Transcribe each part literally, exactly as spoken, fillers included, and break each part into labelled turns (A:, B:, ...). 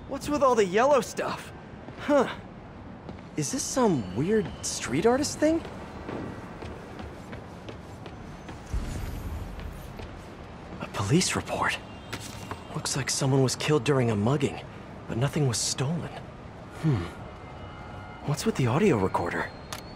A: What's with all the yellow stuff? Huh. Is this some weird street artist thing? A police report. Looks like someone was killed during a mugging, but nothing was stolen. Hmm. What's with the audio recorder?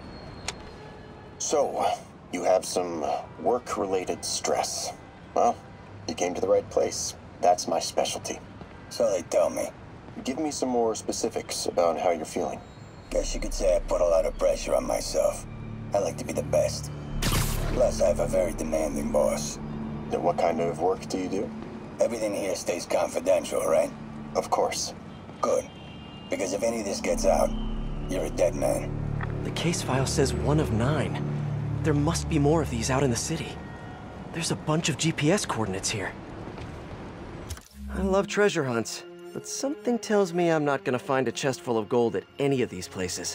B: So, you have some work-related stress. Well, you came to the right place. That's my specialty.
C: So they tell me.
B: Give me some more specifics about how you're feeling.
C: Guess you could say I put a lot of pressure on myself. I like to be the best. Plus, I have a very demanding boss.
B: And what kind of work do you do?
C: Everything here stays confidential, right?
B: Of course.
C: Good. Because if any of this gets out, you're a dead man.
A: The case file says one of nine. There must be more of these out in the city. There's a bunch of G P S coordinates here. I love treasure hunts, but something tells me I'm not gonna find a chest full of gold at any of these places.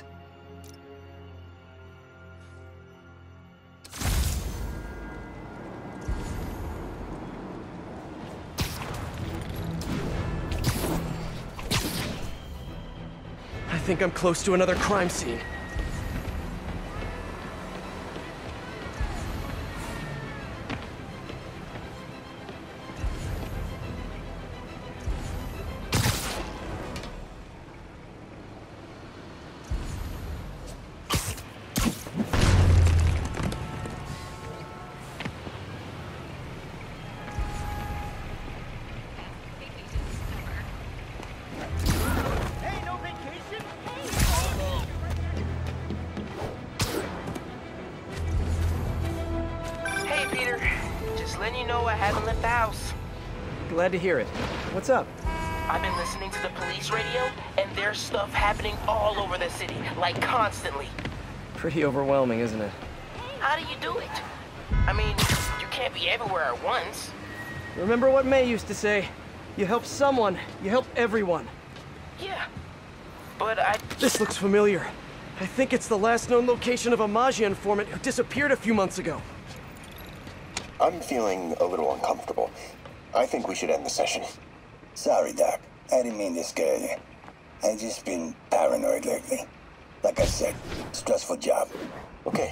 A: I think I'm close to another crime scene. Glad to hear it. What's up?
D: I've been listening to the police radio, and there's stuff happening all over the city, like constantly.
A: Pretty overwhelming, isn't it?
D: How do you do it? I mean, you can't be everywhere at once.
A: Remember what May used to say? You help someone, you help everyone.
D: Yeah, but I...
A: This looks familiar. I think it's the last known location of a Maggia informant who disappeared a few months ago.
B: I'm feeling a little uncomfortable. I think we should end the session.
C: Sorry, Doc. I didn't mean to scare you. I've just been paranoid lately. Like I said, stressful job.
B: Okay.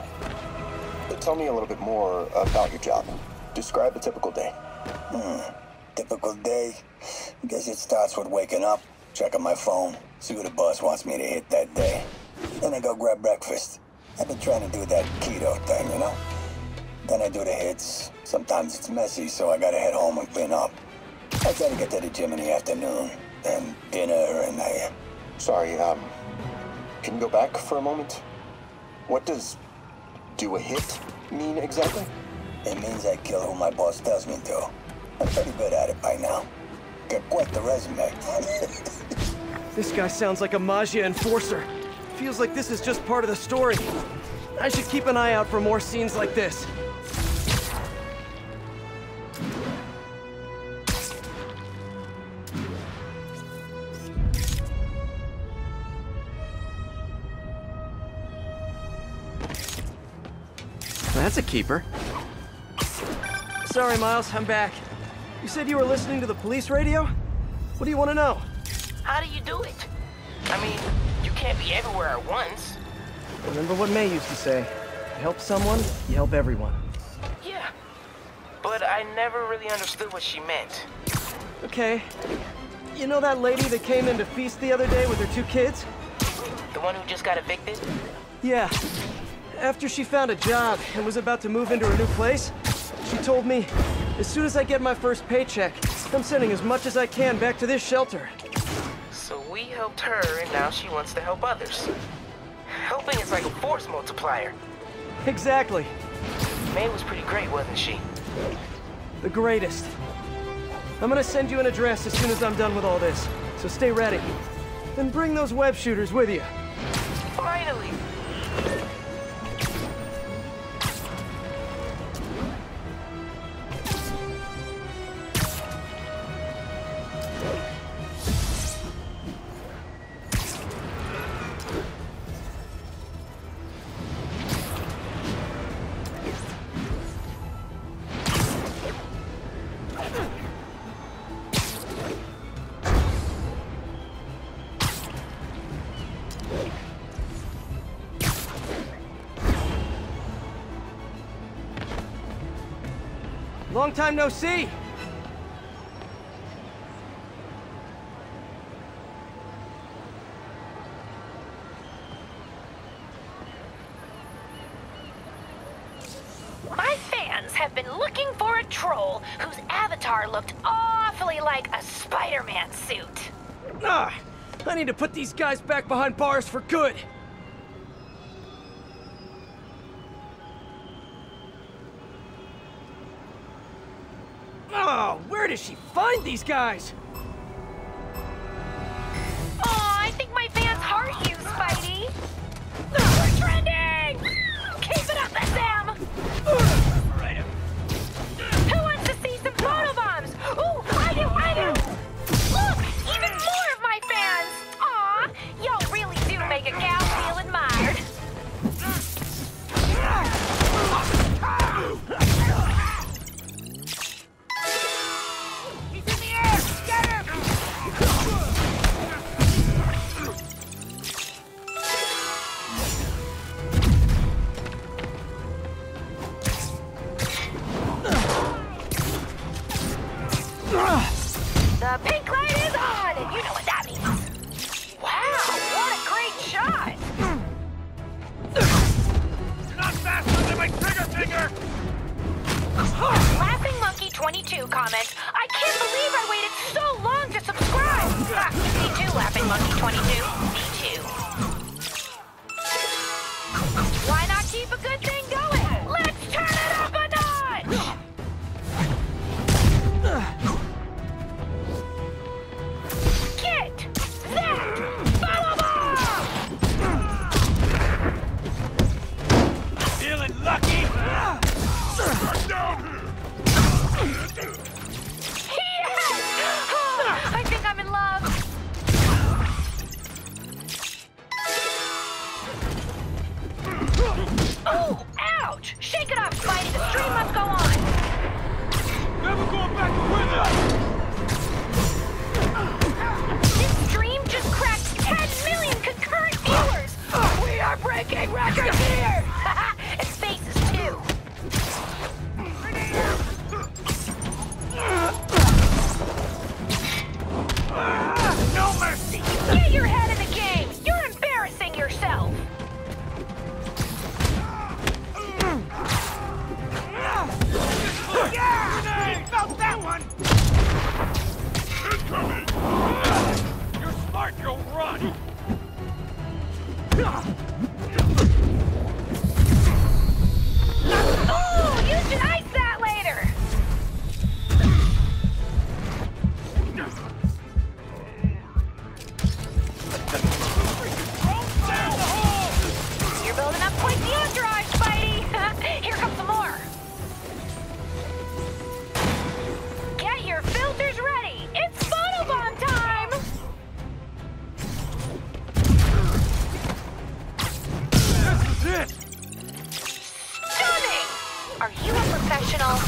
B: Tell me a little bit more about your job. Describe a typical day.
C: Hmm. Typical day? Guess it starts with waking up, checking my phone, see who the boss wants me to hit that day. Then I go grab breakfast. I've been trying to do that keto thing, you know? Then I do the hits. Sometimes it's messy, so I gotta head home and clean up. I try to get to the gym in the afternoon, then dinner, and I...
B: Sorry, um... can you go back for a moment? What does do a hit mean exactly?
C: It means I kill who my boss tells me to. I'm pretty good at it by now. Got quite the resume.
A: This guy sounds like a Maggia enforcer. Feels like this is just part of the story. I should keep an eye out for more scenes like this. That's a keeper. Sorry, Miles, I'm back. You said you were listening to the police radio? What do you want to know?
D: How do you do it? I mean, you can't be everywhere at once.
A: Remember what May used to say. You help someone, you help everyone.
D: Yeah, but I never really understood what she meant.
A: Okay. You know that lady that came in to feast the other day with her two kids?
D: The one who just got evicted?
A: Yeah. After she found a job and was about to move into her new place, she told me, as soon as I get my first paycheck, I'm sending as much as I can back to this shelter.
D: So we helped her, and now she wants to help others. Helping is like a force multiplier.
A: Exactly.
D: May was pretty great, wasn't she?
A: The greatest. I'm gonna send you an address as soon as I'm done with all this, so stay ready. Then bring those web shooters with you.
D: Finally!
A: long time no see.
E: My fans have been looking for a troll whose avatar looked awfully like a Spider-Man suit.
A: Ah, I need to put these guys back behind bars for good. Oh, where does she find these guys?
E: Aw, I think my fans heart you, Spidey. We're trending! Keep it up, S M! Who wants to see some photobombs? Ooh, I do, I do! Look, even more of my fans! Aw, y'all really do make a gal feel admired. He's in the air! Get him! The pink light is on, and you know what that means. Wow, what a great shot!
F: You're not faster than my trigger finger!
E: Laughing Monkey twenty-two comments, I can't believe I waited so long to subscribe! Ah, me too, Laughing Monkey twenty-two. Me too. Why not keep a good thing going? Let's turn it up a notch! Get that bubble bomb!
F: Feeling lucky?
E: Yes! Oh, I think I'm in love. Oh, ouch! Shake it off, Spidey. The stream must go on.
F: Never going back to window!
E: This stream just cracked ten million concurrent viewers. We are breaking records here. And spaces too.
F: No mercy!
E: Get your head in the game. You're embarrassing yourself.
F: Yeah! Felt that one! Incoming! You're smart, you'll run!
E: Oh, you should ice that later.
F: Down the hole!
E: You're building up quite the entourage, Spidey. Here comes some more. Get your filters ready. It's photobomb time.
F: This is it!
E: Stunning. Are you a professional?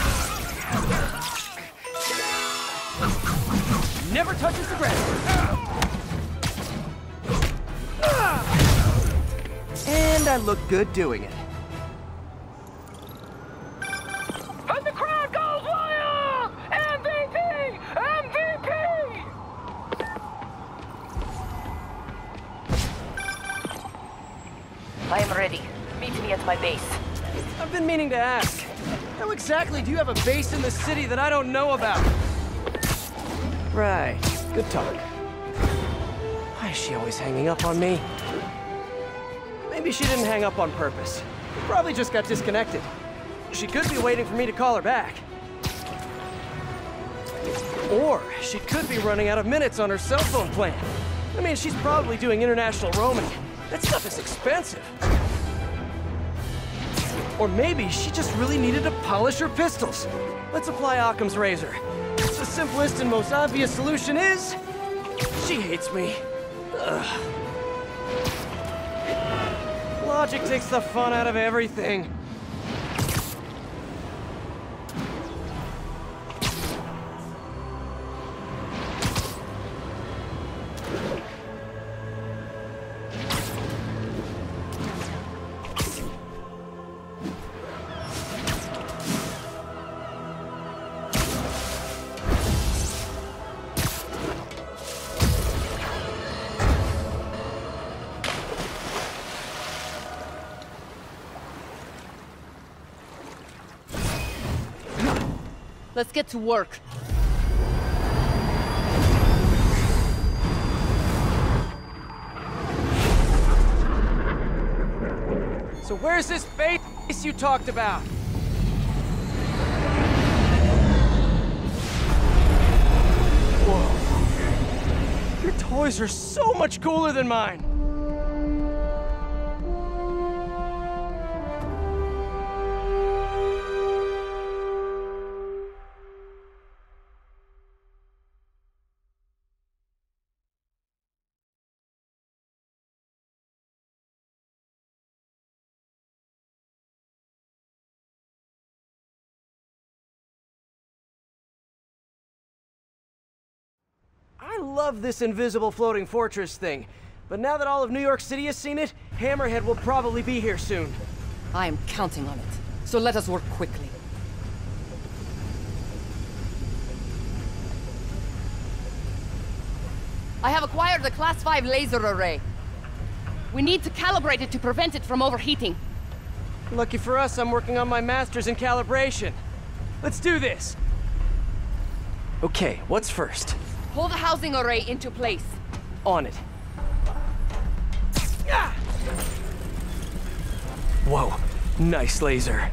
A: Never touches the ground. And I look good doing it.
E: And the crowd goes wild! M V P! M V P! I am ready. Meet me at my base.
A: I've been meaning to ask. How exactly do you have a base in the city that I don't know about? Right. Good talk. Why is she always hanging up on me? Maybe she didn't hang up on purpose. Probably just got disconnected. She could be waiting for me to call her back. Or she could be running out of minutes on her cell phone plan. I mean, she's probably doing international roaming. That stuff is expensive. Or maybe she just really needed to polish her pistols. Let's apply Occam's razor. The simplest and most obvious solution is... she hates me. Ugh. Logic takes the fun out of everything.
G: Let's get to work.
H: So where's this base you talked about? Whoa. Your toys are so much cooler than mine. I love this invisible floating fortress thing, but now that all of New York City has seen it, Hammerhead will probably be here soon.
G: I am counting on it, so let us work quickly. I have acquired a Class five laser array. We need to calibrate it to prevent it from overheating.
H: Lucky for us, I'm working on my master's in calibration. Let's do this! Okay, what's first?
G: Pull the housing array into place.
H: On it. Ah! Whoa, nice laser.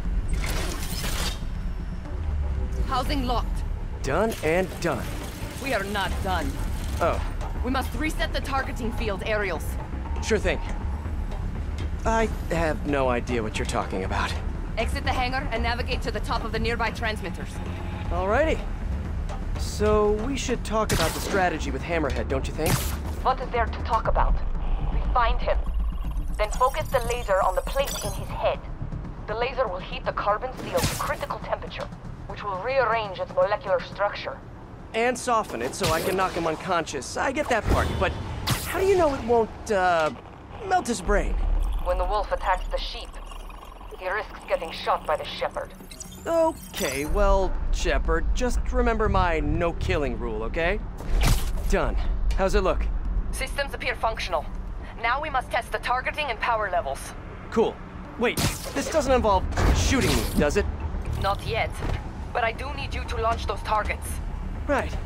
G: Housing locked.
H: Done and done.
G: We are not done.
H: Oh.
G: We must reset the targeting field aerials.
H: Sure thing. I have no idea what you're talking about.
G: Exit the hangar and navigate to the top of the nearby transmitters.
H: Alrighty. So, we should talk about the strategy with Hammerhead, don't you think?
G: What is there to talk about? We find him. Then focus the laser on the plate in his head. The laser will heat the carbon steel to critical temperature, which will rearrange its molecular structure.
H: And soften it so I can knock him unconscious. I get that part, but how do you know it won't, uh, melt his brain?
G: When the wolf attacks the sheep, he risks getting shot by the shepherd.
H: Okay, well, Shepard, just remember my no-killing rule, okay? Done. How's it look?
G: Systems appear functional. Now we must test the targeting and power levels.
H: Cool. Wait, this doesn't involve shooting me, does it?
G: Not yet. But I do need you to launch those targets.
H: Right.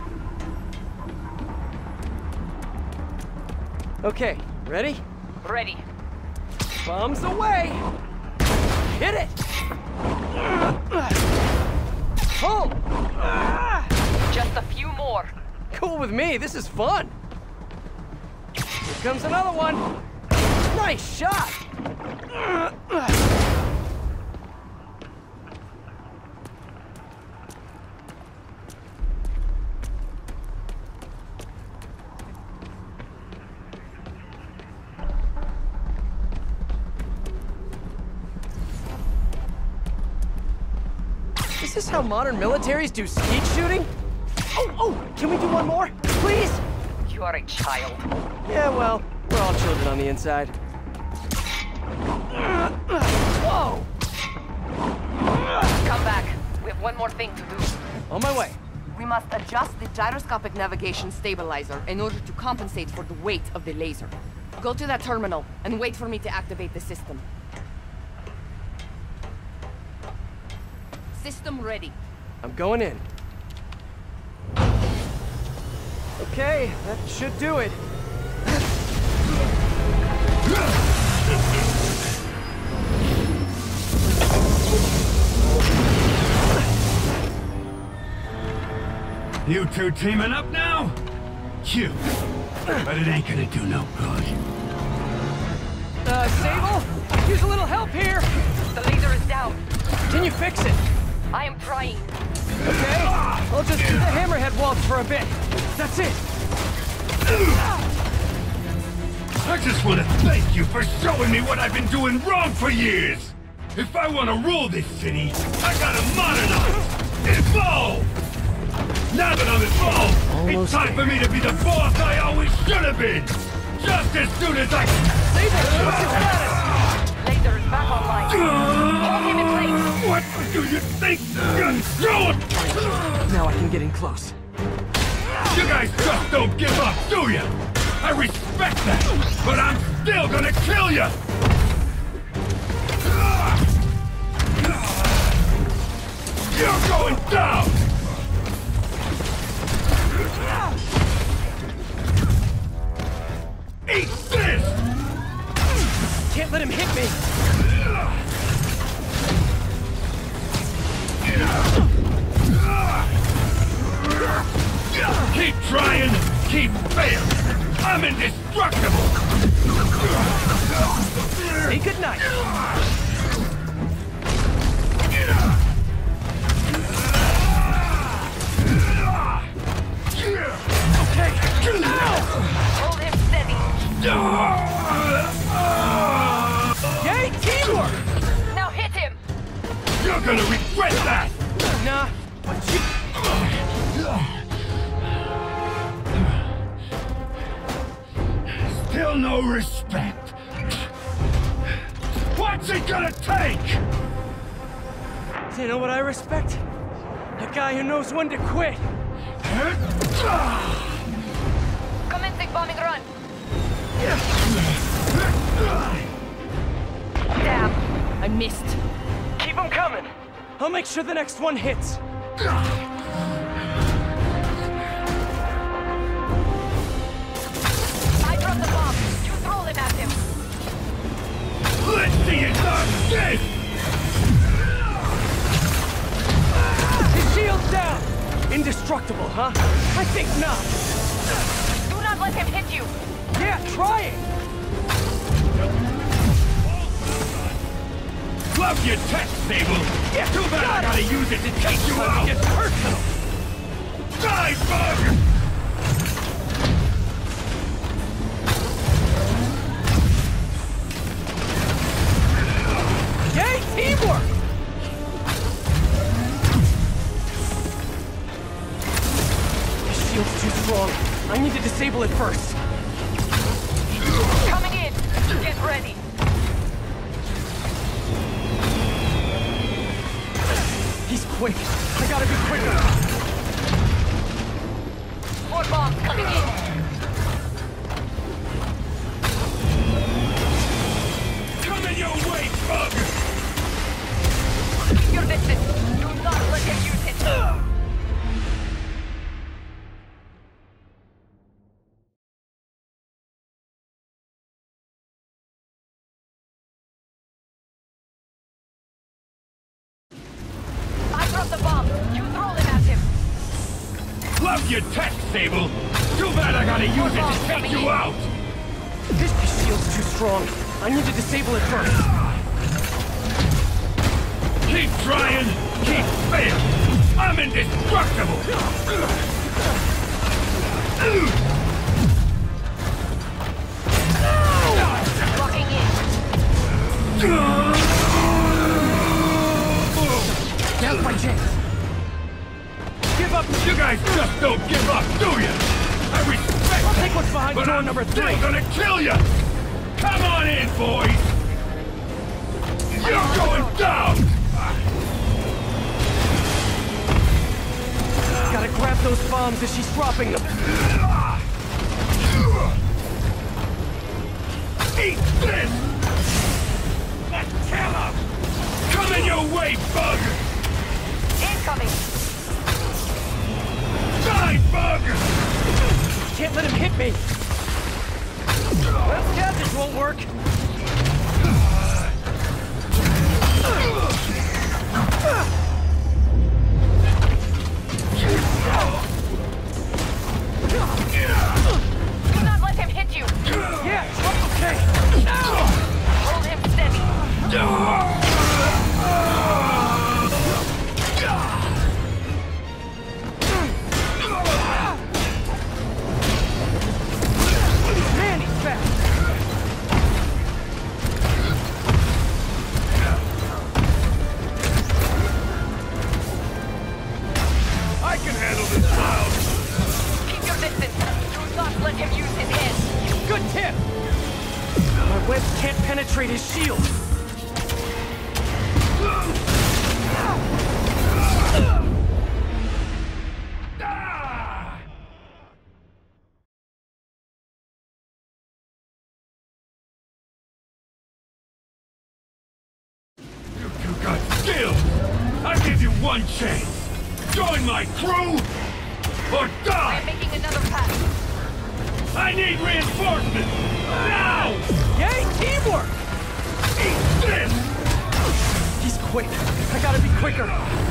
H: Okay, ready?
G: Ready.
H: Bombs away! Hit it! Pull!
G: Just a few more.
H: Cool with me, this is fun! Here comes another one! Nice shot! Is this how modern militaries do skeet shooting? Oh, oh, can we do one more? Please?
G: You are a child.
H: Yeah, well, we're all children on the inside. Whoa!
G: Come back. We have one more thing to do.
H: On my way.
G: We must adjust the gyroscopic navigation stabilizer in order to compensate for the weight of the laser. Go to that terminal and wait for me to activate the system. System ready.
H: I'm going in. Okay, that should do it.
F: You two teaming up now? Cute. But it ain't gonna do no good.
H: Uh, Sable? Use a little help here!
G: The laser is down.
H: Can you fix it?
G: I am trying.
H: Okay, I'll just do the Hammerhead waltz for a bit. That's it.
F: I just want to thank you for showing me what I've been doing wrong for years! If I want to rule this city, I gotta modernize! Evolve! Now that I'm involved,
H: Almost
F: it's time
H: there.
F: for me to be the boss I always should have been! Just as soon as I...
H: Sable, what's your status?
G: Laser is back online. Hold him in place.
F: What do you think you're doing?
H: Now I can get in close.
F: You guys just don't give up, do you? I respect that, but I'm still gonna kill you! You're going down!
H: let him hit me!
F: Keep trying, keep failing. I'm indestructible.
H: Say goodnight. Okay.
G: Hold him steady.
H: Yay, teamwork!
G: Now hit him!
F: You're gonna regret that!
H: Nah, but you...
F: Still no respect. What's it gonna take?
H: You know what I respect? A guy who knows when to quit.
G: Commencing bombing run. Damn, I missed.
H: Keep them coming. I'll make sure the next one hits.
G: I dropped the bomb. You throw them at him.
F: Let's see it not dead!
H: His shield's down! Indestructible, huh? I think not.
G: Do not let him hit you.
H: Yeah, try it!
F: Love your tech, Sable!
H: Yeah,
F: Too bad I gotta use it to take you
H: Time
F: out!
H: to get personal!
F: Die, bug!
H: Yay, teamwork! His shield's too strong. I need to disable it first.
G: Coming in. Get ready.
H: He's quick. I gotta be quicker.
G: More bombs coming in.
F: Coming your way, bug!
G: Keep your distance. Do not let him use it. I dropped the bomb. You throw them at him.
F: Love your tech, Sable! Too bad I gotta use it to take you out!
H: This shield's too strong. I need to disable it first.
F: Keep trying, keep failing! I'm indestructible!
G: Locking in.
H: Now's my chance. Give up!
F: You guys just don't give up, do you? I respect
H: I'll
F: that,
H: take what's behind
F: but
H: door
F: I'm
H: number
F: still
H: three.
F: gonna kill you! Come on in, boys! You're going down!
H: Gotta grab those bombs as she's dropping them.
F: Eat this! Let's kill him! Coming your way, bug!
G: Incoming.
F: Die, bug!
H: Can't let him hit me. Well, yeah, this won't work.
G: Do not let him hit you.
H: Yeah, okay.
G: Hold him steady.
H: Man, he's fast.
F: I can handle this cloud!
G: Keep your distance. Do not let him use his head.
H: Good tip. My webs can't penetrate his shield.
F: You two got skills! I give you one chance! Join my crew, or
G: I
F: die!
G: am making another pass.
F: I need reinforcements! Now!
H: Yay, teamwork! quick. I gotta be quicker.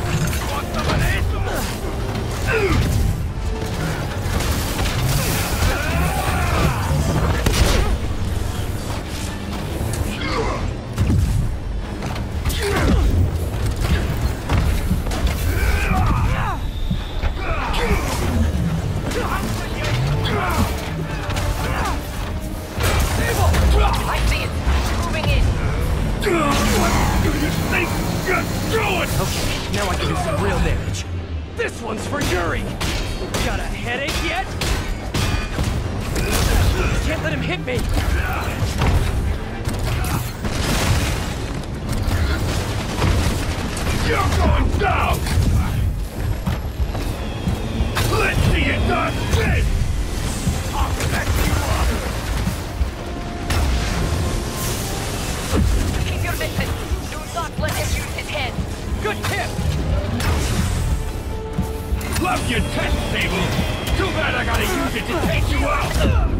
G: I see it. Moving in.
H: Okay, now I can do some real damage. This one's for Yuri! Got a headache yet? Can't let him hit me!
F: You're going down! Let's see you done this! I'll back you up!
G: Keep your distance. Do not let him use his head.
H: Good tip!
F: Love your test table! Too bad I gotta use it to take you out!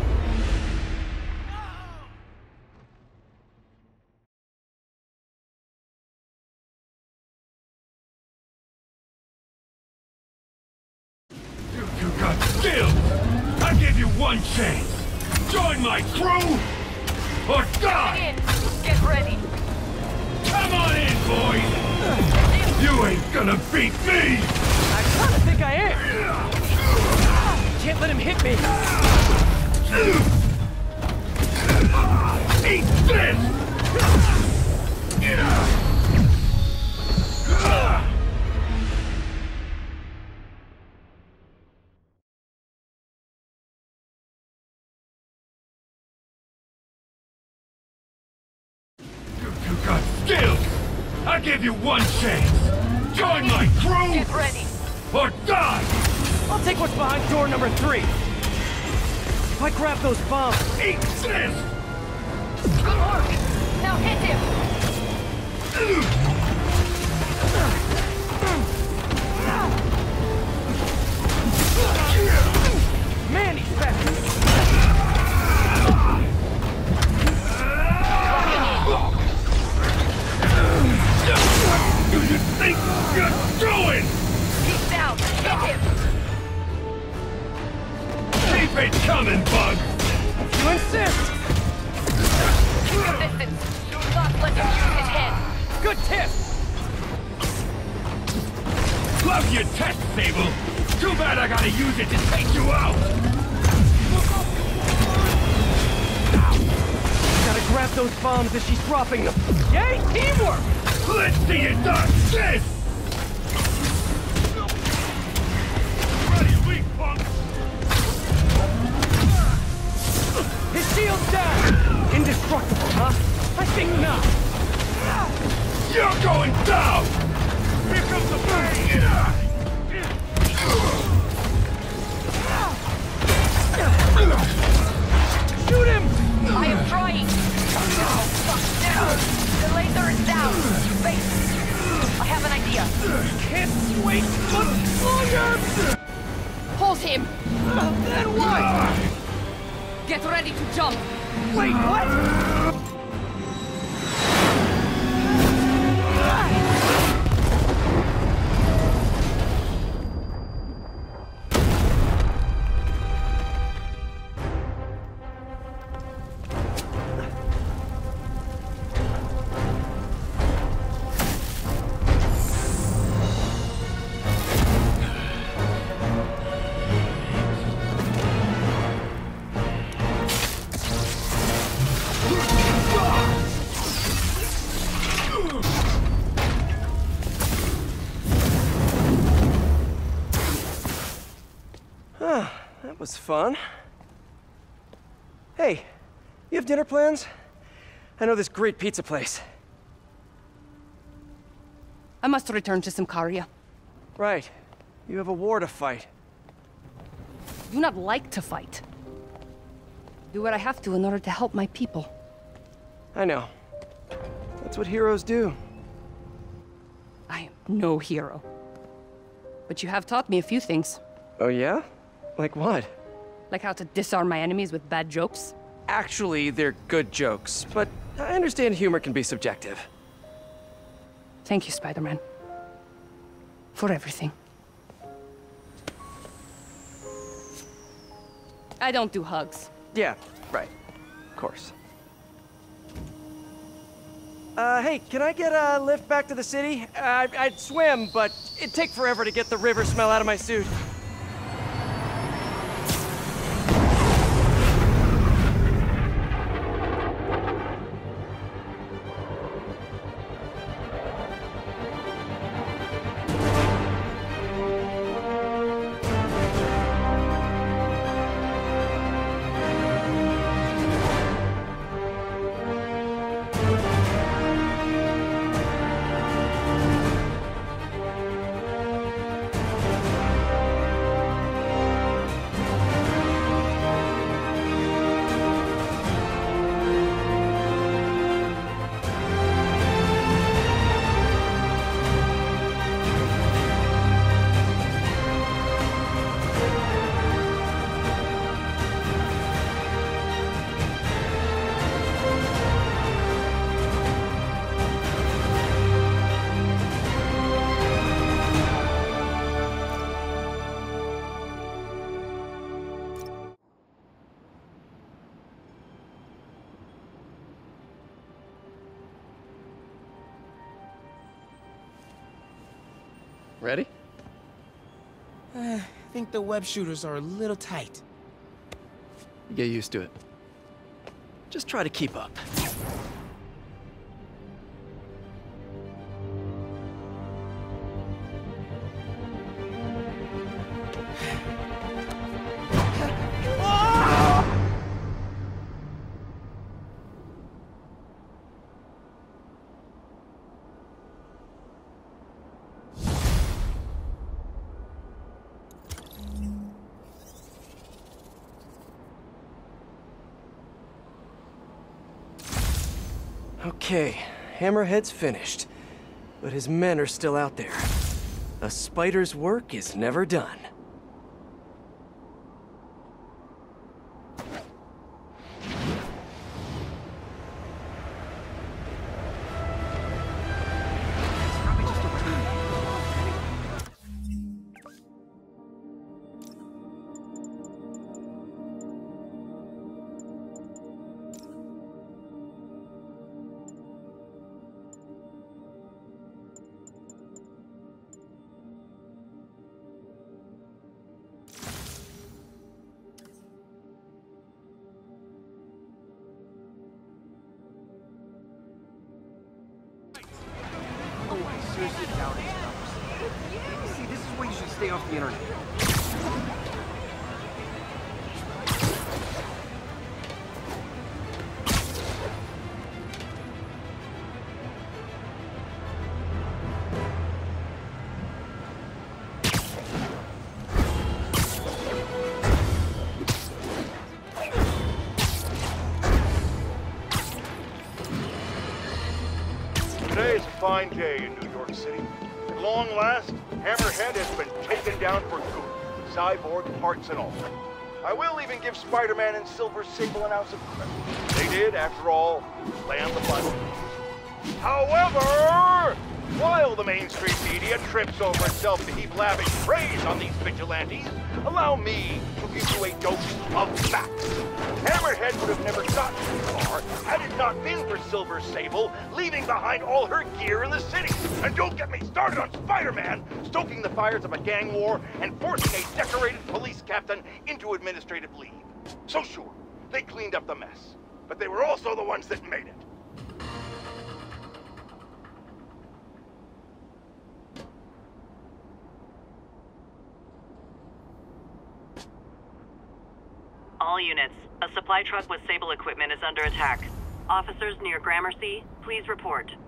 F: You two got skills! I give you one chance! Join my crew! Or die!
G: In. Get ready.
F: Come on in, boys! You ain't gonna beat me!
H: I kinda think I am! Can't let him hit me!
F: Eat this! You two got skills! I give you one chance! Join my crew!
G: Get ready.
F: Or die!
H: I'll take what's behind door number three! If I grab those bombs...
F: Eat this!
G: Good work. Now hit him.
H: Man, he's fast!
F: Do you think you're doing?
G: He's down. Hit him.
F: Keep it coming, Bug!
H: You insist!
G: Keep your distance. Do not let him use his head.
H: Good tip!
F: Love your test table! Too bad I gotta use it to take you out!
H: Gotta grab those bombs as she's dropping them. Yay, teamwork!
F: Let's see you done this! Ready, weak punk!
H: His shield's down! Indestructible, huh? I think not.
F: You're going down! Here comes the pain!
H: Shoot him!
G: I am trying. Oh, fuck. The laser is down. Face. I have an idea.
H: Can't wait much longer!
G: Hold him.
H: Uh, then what?
G: Get ready to jump.
H: Wait, what? That was fun. Hey, you have dinner plans? I know this great pizza place.
I: I must return to Symkaria.
H: Right. You have a war to fight.
I: I do not like to fight. Do what I have to in order to help my people.
H: I know. That's what heroes do.
I: I am no hero. But you have taught me a few things.
H: Oh yeah? Like what?
I: Like how to disarm my enemies with bad jokes.
H: Actually, they're good jokes, but I understand humor can be subjective.
I: Thank you, Spider-Man. For everything. I don't do hugs.
H: Yeah, right. Of course. Uh, hey, can I get a lift back to the city? Uh, I'd swim, but it'd take forever to get the river smell out of my suit. Ready?
J: Uh, I think the web shooters are a little tight.
H: You get used to it. Just try to keep up. Okay, Hammerhead's finished, but his men are still out there. A spider's work is never done.
K: Seriously doubt his numbers. See, this is where you should stay off the internet.
F: Today is a fine day in New York City. At long last, Hammerhead has been taken down for good, cyborg parts and all. I will even give Spider-Man and Silver Sable an ounce of credit. They did, after all, land the final. However, while the mainstream media trips over itself to heap lavish praise on these vigilantes, allow me to give you a dose of facts. Hammerhead would have never gotten this far had it not been for Silver Sable leaving behind all her gear in the city. And don't get me started on Spider-Man stoking the fires of a gang war and forcing a decorated police captain into administrative leave. So sure, they cleaned up the mess, but they were also the ones that made it.
L: All units, a supply truck with Sable equipment is under attack. Officers near Gramercy, please report.